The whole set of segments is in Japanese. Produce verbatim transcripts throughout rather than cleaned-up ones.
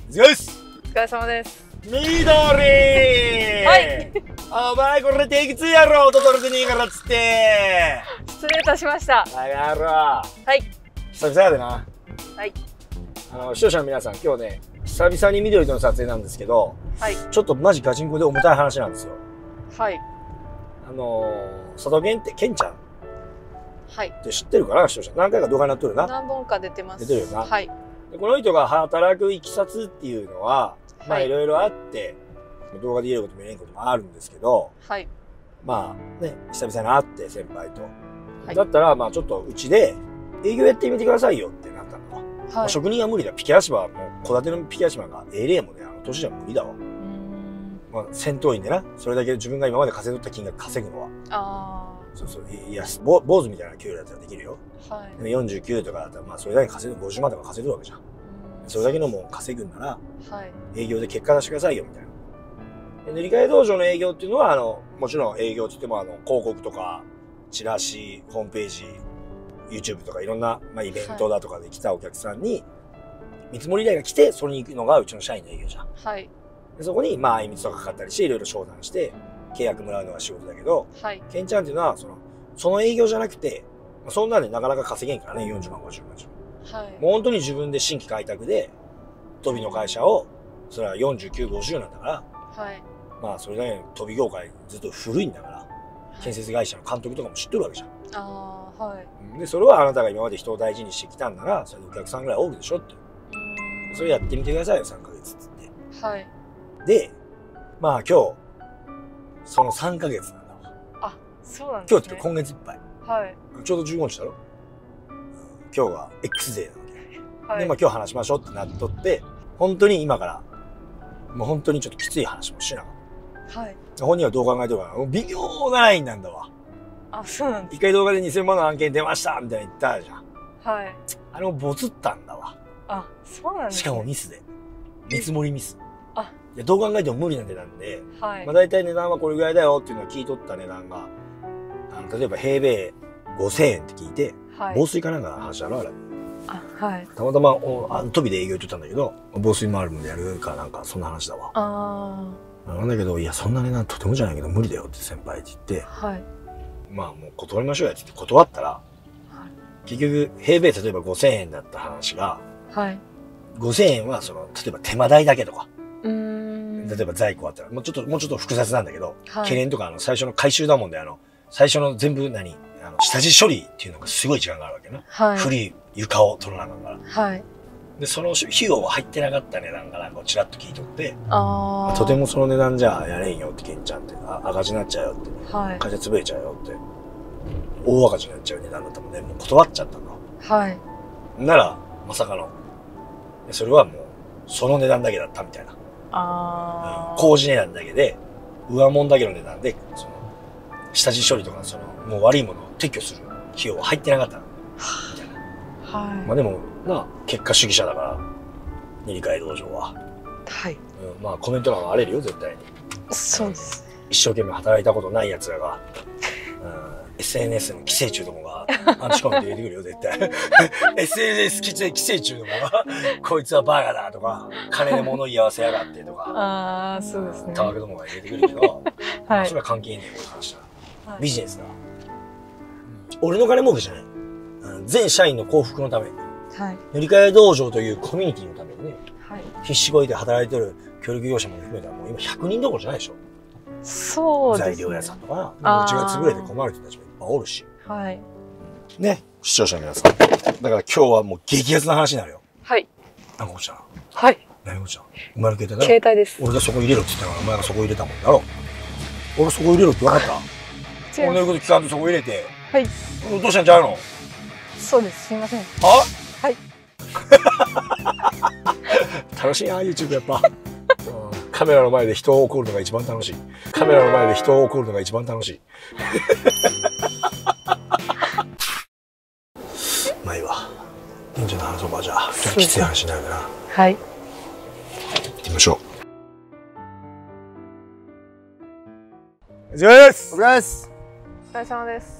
よし、 お疲れ様です。 緑はい。 お前これテイクツーやろ、音取れてねえからっつって。 失礼いたしました。 あやろ。 はい。 久々やでな。 はい。 あの視聴者の皆さん、今日ね、久々に緑との撮影なんですけど、はい。ちょっとマジガチンコで重たい話なんですよ。はい。あのー、佐藤健って、ケンちゃん。はい。って知ってるかな、視聴者。何回か動画になっとるな。 何本か出てます。 出てるよな。 はい。 でこの人が働くいきさつっていうのは、まあいろいろあって、動画で言えることも言えないこともあるんですけど、はい。まあね、久々に会って先輩と。はい、だったら、まあちょっとうちで営業やってみてくださいよってなったの。はい、まあ、職人は無理だ。ピケ足場はもう、戸建てのピケ足場がええ例もね、あの年じゃ無理だわ。まあ戦闘員でな、それだけ自分が今まで稼い取った金額稼ぐのは。ああ。そうそう、いや、坊主みたいな給料だったらできるよ。はい。よんじゅうきゅうとかだったら、まあそれだけ稼いでごじゅうまんとか稼いでるわけじゃん。それだけのもん稼ぐんなら、はい、営業で結果出してくださいよ、みたいな。塗り替え道場の営業っていうのは、あの、もちろん営業って言っても、あの、広告とか、チラシ、ホームページ、YouTube とかいろんな、まあ、イベントだとかで来たお客さんに、見積もり依頼が来て、それに行くのがうちの社員の営業じゃん。はい。でそこに、まあ、相密とかかかったりして、いろいろ商談して、契約もらうのが仕事だけど、はい。ケンちゃんっていうのは、その、その営業じゃなくて、そんなんでなかなか稼げんからね、よんじゅうまん、ごじゅうまん。はい、もう本当に自分で新規開拓で、飛びの会社を、それはよんじゅうきゅう、ごじゅうなんだから、はい、まあそれだけ飛び業界ずっと古いんだから、建設会社の監督とかも知ってるわけじゃん。ああ、はい。で、それはあなたが今まで人を大事にしてきたんなら、それでお客さんぐらい多いでしょって。それやってみてくださいよ、さんかげつっつって。はい。で、まあ今日、そのさんかげつなんだわ。あ、そうなんですね。今日って今月いっぱい。はい。ちょうどじゅうごにちだろ。今日が X デーなの。はい、で、まあ今日話しましょうってなっとって、本当に今から、もう本当にちょっときつい話もしなかった。はい。本人はどう考えてるかな、もう微妙なラインなんだわ。あ、そうなんです。一回動画でにせんまんの案件出ましたみたいに言ったじゃん。はい。あれもボツったんだわ。あ、そうなんですね。しかもミスで。見積もりミス。あ、いや、どう考えても無理な値段で、はい。まあ大体値段はこれぐらいだよっていうのを聞いとった値段が、あの、例えば平米ごせんえんって聞いて、はい、防水かなんかの話だろ、あれ。あ、はい。たまたま、あの、飛びで営業行ってたんだけど、防水もあるもんでやるかなんか、そんな話だわ。ああ。なんだけど、いや、そんな値段とてもじゃないけど無理だよって先輩って言って、はい。まあもう断りましょうやって言って断ったら、はい、結局、平米例えばごせんえんだった話が、はい。ごせんえんは、その、例えば手間代だけとか、うん。例えば在庫あったら、もうちょっと、もうちょっと複雑なんだけど、はい、懸念とか、あの、最初の回収だもんで、あの、最初の全部何あの、下地処理っていうのがすごい時間があるわけな。はい。古い床を取らながら。はい。で、その費用は入ってなかった値段がなんかちらっと聞いとって、ああ。とてもその値段じゃやれんよって、ケンちゃんって、あ赤字になっちゃうよって。はい。会社潰れちゃうよって。大赤字になっちゃう値段だったもんね。もう断っちゃったの。はい。なら、まさかの。それはもう、その値段だけだったみたいな。ああ。うん。工事値段だけで、上物だけの値段で、その、下地処理とか、その、もう悪いものを撤去する費用は入ってなかった。みたいな。はい。まあでも、な、結果主義者だから、塗り替え道場は。はい。うん、まあコメント欄は荒れるよ、絶対に。そうですね。一生懸命働いたことない奴らが、うん、エスエヌエス の寄生虫どもが、アンチコメント入れてくるよ、絶対。エスエヌエス 寄生虫どもが、こいつはバカだとか、金で物言い合わせやがってとか、ああ、そうですね。たわけどもが入れてくるけど、はい。それは関係ねえよ、この話は。ビジネスだ。俺の金儲けじゃない。全社員の幸福のため。はい。塗り替え道場というコミュニティのためにね。はい。必死こいて働いてる協力業者も含めたらもう今ひゃくにんどころじゃないでしょ。そうですね。材料屋さんとか、うちが潰れて困る人たちもいっぱいおるし。はい。ね、視聴者の皆さん。だから今日はもう激アツな話になるよ。はい。なこちゃん。はい。なこちゃん。お前の携帯だろ。携帯です。俺がそこ入れろって言ったからお前がそこ入れたもんだろ。俺そこ入れろって分かった？俺の言うこと聞かんとそこ入れて。はい。どうしたんちゃうの？そうです。すみません。あ？はい。楽しいな、YouTube やっぱ。カメラの前で人を怒るのが一番楽しい。カメラの前で人を怒るのが一番楽しい。まあいいわ。いいんじゃない話そうか、じゃあ。ちょっときつい話になるから。はい。行ってみましょう。お疲れ様です。お疲れ様です。お疲れ様です。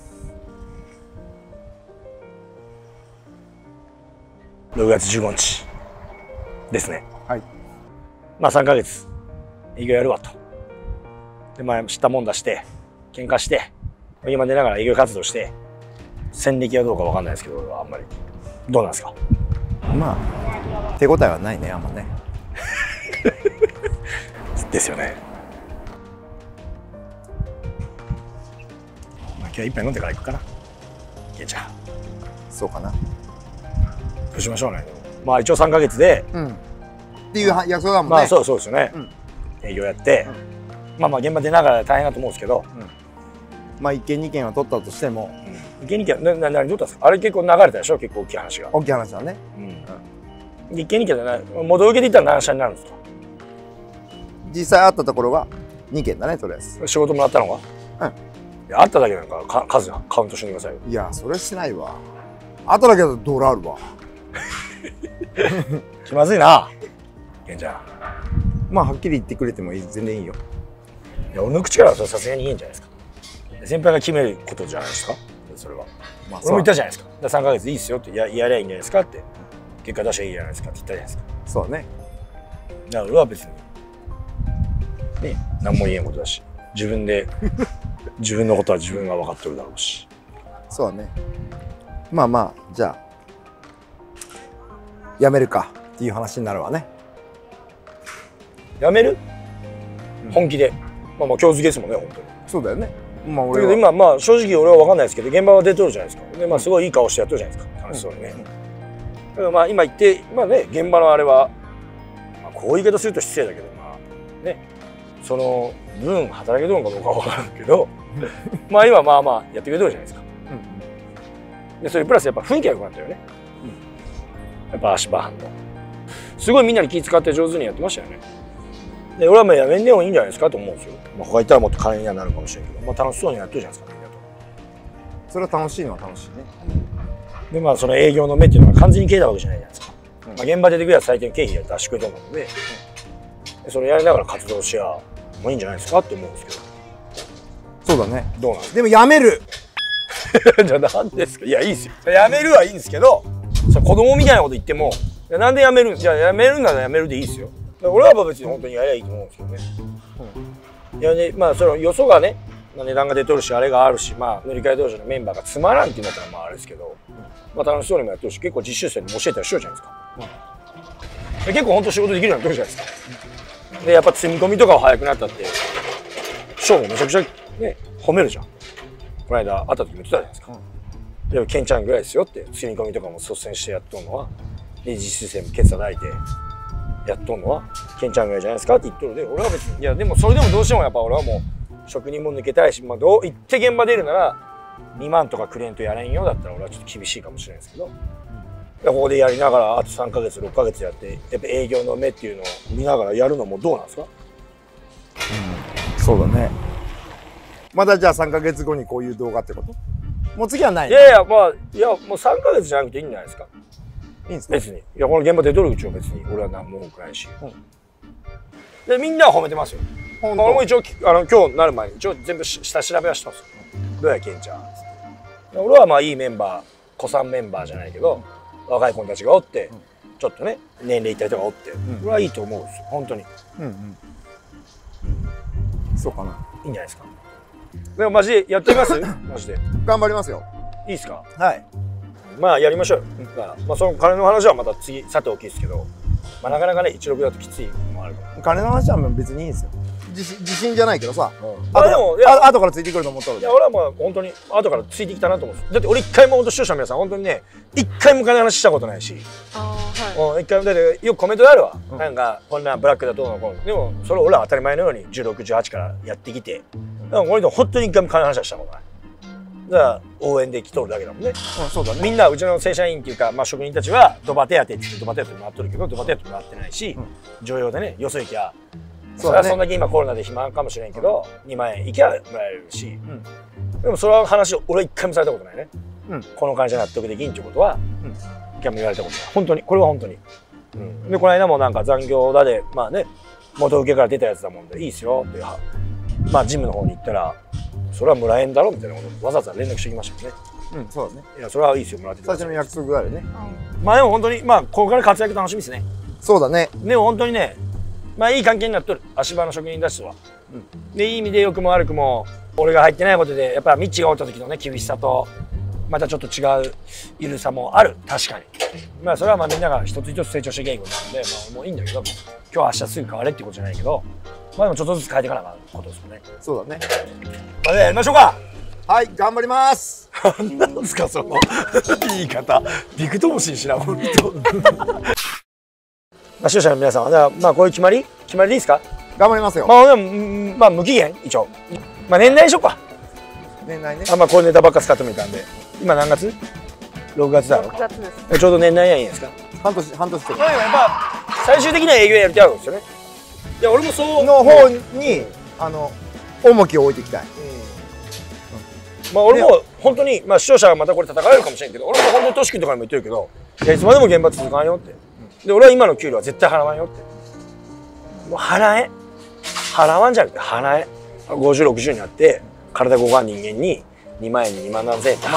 ろくがつじゅうごにちですね。はい。 まあさんかげつ営業やるわと。でまあ知ったもん出して喧嘩して今出ながら営業活動して戦歴はどうかわかんないですけど俺はあんまりどうなんですか。 まあ手応えはないねあんまねですよね。まあ今日は一杯飲んでから行くかな。ケンちゃんそうかな。 どうしましょうね。まあ一応さんかげつで、 うん、っていう約束だもんね。 まあそうそうですよね、うん、営業やって、うん、まあまあ現場出ながら大変だと思うんですけど、うん、 まあいっけんにけんは取ったとしても、 うん、いっけんにけんな何取ったんですか。あれ結構流れたでしょ。結構大きい話が。 大きい話だね。 うん、いっけんにけんじゃない。元請けで言ったら何社になるんですか。 実際会ったところがにけんだねとりあえず。仕事もらったのが、うん、いや会っただけなんかか数カウントしてくださいよ。 いやそれしないわ。会っただけだとドラあるわ気まずいなケンちゃん。 まあはっきり言ってくれてもいい、全然いいよ。 いや俺の口からはさすがにいいんじゃないですか。先輩が決めることじゃないですかそれは。まあ、俺も言ったじゃないですか。ださんかげついいっすよって や, やりゃいいんじゃないですかって、結果出しゃいいじゃないですかって言ったじゃないですか。 そうね。 だから俺は別にね何も言えんことだし、自分で自分のことは自分が分かってるだろうし。 そうね。まあまあじゃあやめるかっていう話になるわね。 やめる、うん、本気で。まあまあ今日付けですもんね本当に。そうだよね。まあ俺は今まあ正直俺は分かんないですけど現場は出とるじゃないですか。でまあすごいいい顔してやってるじゃないですか楽しそうにね。うんうん、だからまあ今言ってまあね現場のあれは、まあ、こういう言い方すると失礼だけどまあねその分働けとるのかどうかは分からんけどまあ今まあまあやってくれてるじゃないですか。うん、でそれプラスやっぱ雰囲気が良くなったよね。うん、やっぱ足場班のすごいみんなに気遣って上手にやってましたよね。で俺はまあやめんでもいいんじゃないですかと思うんですよ。まあ、他行ったらもっと金にはなるかもしれんけど、まあ、楽しそうにやってるじゃないですかみんなと。 それは楽しいのは楽しいね。 でまあその営業の目っていうのは完全に消えたわけじゃないじゃないですか。うん、まあ現場出てくれば最低経費や出してくれたので、うん、でそれやりながら活動しやもういいんじゃないですかって思うんですけど。 そうだね。 どうなんですか。 でもやめるじゃあ何ですか。いやいいですよ。やめるはいいんですけど、そ子供みたいなこと言ってもなんでやめるんじゃあやめるならやめるでいいですよ。俺は別に本当にやりゃいいと思うんですけどね。うん、いやねまあそのよそがね値段が出とるしあれがあるしまあ乗り換え同士のメンバーがつまらんって言うんだったらまああれですけど、うん、まあ楽しそうにもやってるし結構実習生にも教えたりしようじゃないですか。うん、結構本当仕事できるようになってるじゃないですか。でやっぱ積み込みとかは早くなったってショーもめちゃくちゃね褒めるじゃん。この間会った時も言ってたじゃないですか。うん、でもケンちゃんぐらいですよって積み込みとかも率先してやっとるのはで実習生もケツ叩いてやっとんのはケンちゃんぐらいじゃないですかって言っとるで俺は別にいやでもそれでもどうしてもやっぱ俺はもう職人も抜けたいし、まあ、どう言って現場出るならにまんとかくれんとやれんよだったら俺はちょっと厳しいかもしれないですけど、うん、ここでやりながらあとさんかげつろっかげつやってやっぱ営業の目っていうのを見ながらやるのもどうなんですか。 うん、そうだね。まだじゃあさんかげつごにこういう動画ってこと。もう次はない、 ね、いやいやまあいやもうさんかげつじゃなくていいんじゃないですか。いいんですか別に。いやこの現場出とるうちは別に俺は何も文句ないし、うん、でみんなは褒めてますよ。まあ、俺も一応あの今日なる前に一応全部下調べはしてますよ。どうやケンちゃん俺はまあいいメンバー子さんメンバーじゃないけど、うん、若い子たちがおって、うん、ちょっとね年齢いった人がおって、うん、俺はいいと思うんですよ本当に。うんうんそうかな。 いいんじゃないですか。でもマジでやってみますマジで頑張りますよ。 いいですか。 はい。 まあやりましょうよ。うん、まあ、まあその金の話はまた次さておきですけど、まあなかなかねいちろくだときついのもあるから。 金の話は別にいいんですよ。自信自信じゃないけどさ。 うん、あでもいや後からついてくると思ったので。 いや俺はまあ本当に後からついてきたなと思うんです。だって俺一回も本当視聴者の皆さん本当にね一回も金の話したことないし。ああはい。一回もだってよくコメントであるわ。うん、なんかこんなブラックだどうのこうの。でもそれ俺は当たり前のようにじゅうろく、じゅうはちからやってきて、うん、俺でも本当に一回も金の話はしたことない。だから応援で来とるだけだもんね。うん、そうだね。みんなうちの正社員っていうか、まあ、職人たちはドバ手当って言ってドバ手当もらっとるけどドバ手当もらってないし、うん、常用でねよそ行きゃそれはそんだけ今コロナで暇かもしれんけど、うん、にまんえん行きゃもらえるし、うん、でもそれは話を俺は一回もされたことないね。うん、この会社納得できんっていうことは、うん、一回も言われたことない。本当にこれは本当に。うん、でこの間もなんか残業だでまあね元請けから出たやつだもんでいいっすよってまあジムの方に行ったら。それはもらえんだろみたいなことわざわざ連絡してきましたよね。うん、そうだね。いや、それはいいですよ、もらって。 最初の約束があるね。 まあでも本当に、まあ、ここから活躍楽しみですね。 そうだね。 でも本当にね、 まあいい関係になっとる、足場の職人たちとは。うん、でいい意味で良くも悪くも俺が入ってないことでやっぱミッチがおった時のね厳しさとまたちょっと違う緩さもある。確かにまあそれはまあみんなが一つ一つ成長していけんことなんで、まあ、もういいんだけど、今日明日すぐ変われっていうことじゃないけど、まあでもちょっとずつ変えていかなあかんことですよね。 そうだね。 まあやりましょうか。 はい、頑張ります。 何なんですかその言い方、びくともしんしな本当。まあ視聴者の皆さんはじゃあまあこういう決まり決まりでいいですか。 頑張りますよ。 まあ、まあ無期限一応。まあ年内でしょうか。 年内ね。 あ、まあこういうネタばっか使ってもいたんで。今何月？ろくがつだろ。 ろくがつです。 ちょうど年内やいいんですか。 半年半年とか。 まあやっぱ最終的な営業やるってあるんですよね。いや俺もそうの方にあの重きを置いていきたい。 まあ俺も本当にまあ視聴者がまたこれ叩かれるかもしれんけど、俺も本当にトシ君とかにも言ってるけど、いやいつまでも現場続かんよって。で俺は今の給料は絶対払わんよって。もう払え。払わんじゃなくて払え。ごじゅう、ろくじゅうになって体動かん人間ににまんえんににまんなんぜんえんって払って、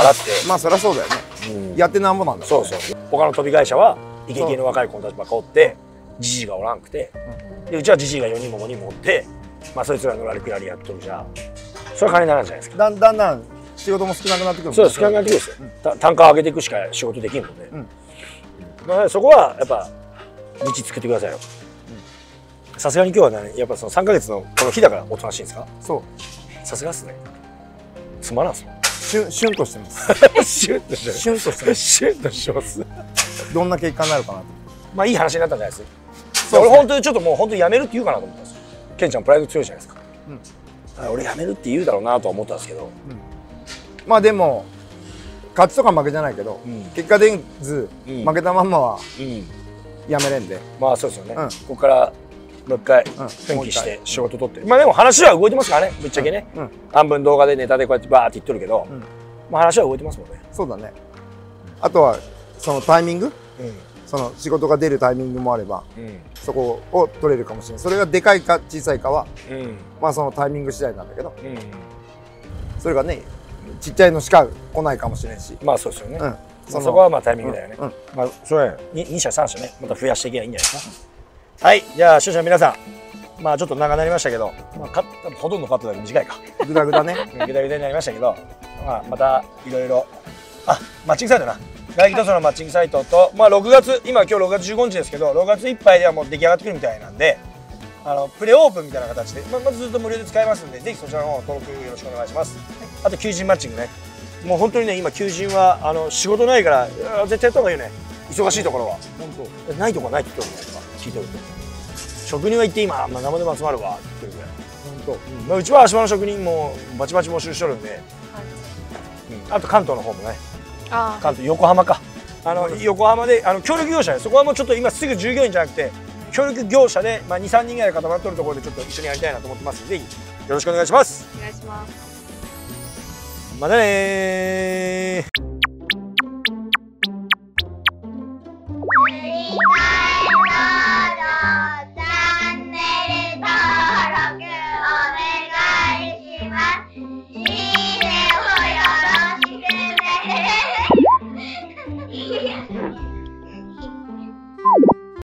まあそりゃそうだよね、うん、やってなんぼなんだ、ね、 そうそう。他の飛び会社はイケイケの若い子たちばっかおってジジイがおらんくて、うん、でうちはジジイがよにんもごにんもおって、まあそいつらのらりくらりやっとるじゃん。それは金にならんじゃないですか。 だんだんだん仕事も少なくなってくるもんね。 そう少なくなってくるんですよ、うん、単価を上げていくしか仕事できんので、うん、まあそこはやっぱ道作ってくださいよ。さすがに今日はねやっぱそのさんかげつのこの日だからおとなしいんですか。そうさすがっすね。つまらんすもん。 シュンシュンとしてますシュンとしてます。 シュンとしてますシュンとしてます。 どんな結果になるかなと。まあいい話になったんじゃないです。そう、ね、俺本当にちょっともう本当にやめるって言うかなと思ったんです。ケンちゃんプライド強いじゃないですか、うん、俺やめるって言うだろうなとは思ったんですけど、うん、 まあでも勝ちとか負けじゃないけど、うん、結果出ず、うん、負けたまんまはやめれんで、 まあそうですよね、うん、ここからもう一回奮起して仕事取って、まあでも話は動いてますからねぶっちゃけね、うん、半分動画でネタでこうやってバーって言っとるけど、うん、まあ話は動いてますもんね。 そうだね。あとはそのタイミング、うん、その仕事が出るタイミングもあれば、うん、そこを取れるかもしれない。それがでかいか小さいかは、うん、まあそのタイミング次第なんだけど、うん、それがねちっちゃいのしか来ないかもしれんし、まあそうですよね、うん、そ, そこはまあタイミングだよね、うんうん、まあそれに社さん社ねまた増やしていけばいいんじゃないですか。はい、じゃあ視聴者の皆さん、まあちょっと長くなりましたけど、まあ、かほとんどカットだけ短いかグダグダねグダグダになりましたけど、まあ、またいろいろあマッチングサイトな来季塗装のマッチングサイトと、まあろくがつ今今日ろくがつじゅうごにちですけどろくがついっぱいではもう出来上がってくるみたいなんで、あのプレオープンみたいな形で、まあ、まずずっと無料で使えますんでぜひそちらの方登録よろしくお願いします。あと求人マッチングね、もう本当にね今求人はあの仕事ないから絶対やった方がいいよね。忙しいところは本当ないところはないって言ってるんだよ聞いてると。職人は行って今、まあ、生でも集まるわって言ってるぐらい。本当、うんまあ、うちは足場の職人もバチバチ募集しとるんで、はいうん、あと関東の方もね、あ関東横浜かあの横浜であの協力業者でそこはもうちょっと今すぐ従業員じゃなくて協力業者で、まあ、にさんにんぐらい固まっとるところでちょっと一緒にやりたいなと思ってますのでぜひよろしくお願いします。 お願いします。 またねー。